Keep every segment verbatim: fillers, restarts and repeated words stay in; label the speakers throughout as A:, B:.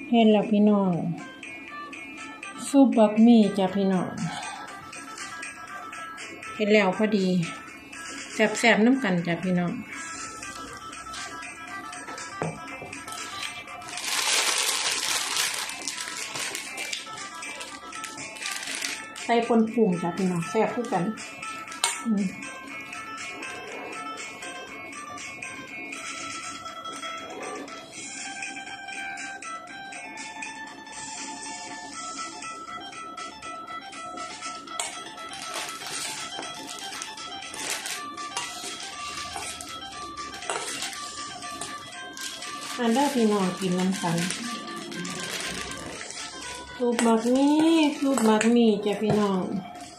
A: เห็นแล้วพี่น้องซุปบักหมี่จ้ะพี่น้องเห็นแล้วพอดีแซ่บๆน้ำกันจ้ะพี่น้องใส่ปนปรุงจ้ะพี่น้องแซ่บคู่กันอันได้พี่น้องกินน้ำกันซุปบักหมี่ซุปบักหมี่จ้ะพี่น้อง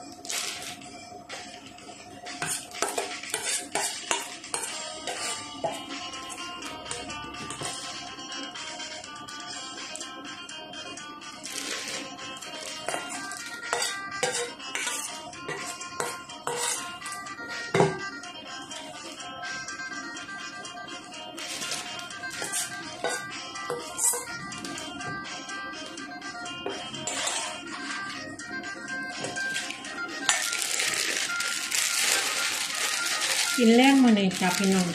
A: กินแรงมาเลยจ้ะพี่น้อง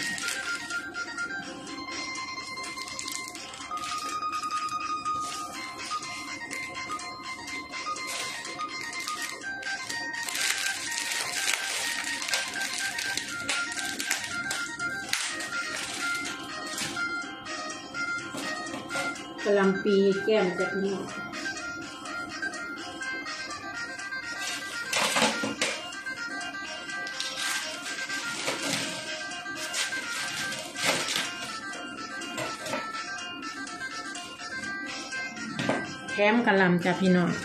A: กะหล่ำปีแก้มจ้ะพี่น้องแกมกะหล่ำจ้ะพี่น้อง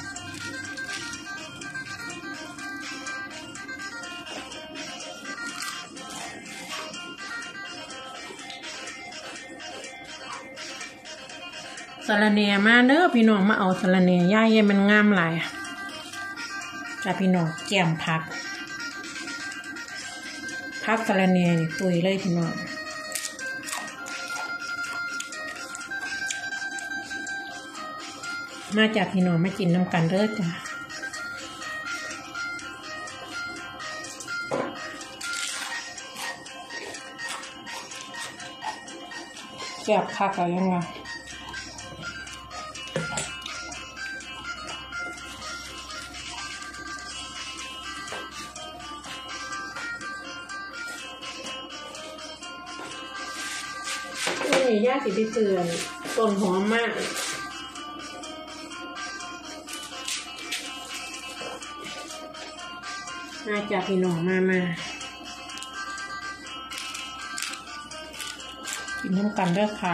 A: สะระแหน่มาเด้อพี่น้องมาเอาสะระแหน่ย่ายมันงามหลายจ้ะพี่น้องแจ่มผักผักสะระแหน่นี่ตุยเลยพี่น้องมาจากพี่น้องมากินน้ำกันเด้อจ้ะแซ่บคักอะไรยังไงนี่ย่าสิไปเตือนต้นหอมมากมาจากพี่น้องมามากินน้ำกันเด้อค่ะ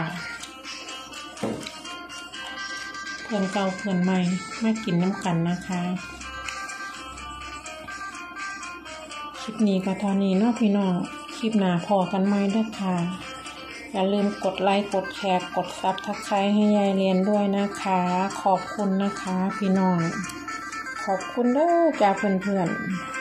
A: เพื่อนเก่าเพื่อนใหม่มากินน้ำกันนะคะคลิปนี้ก็เท่านี้เนาะพี่น้องคลิปหน้าพอกันใหม่เด้อค่ะอย่าลืมกดไลค์กดแชร์กดซับสไครบ์ให้ยายเรียนด้วยนะคะขอบคุณนะคะพี่น้องขอบคุณเด้อจ้าเพื่อนๆ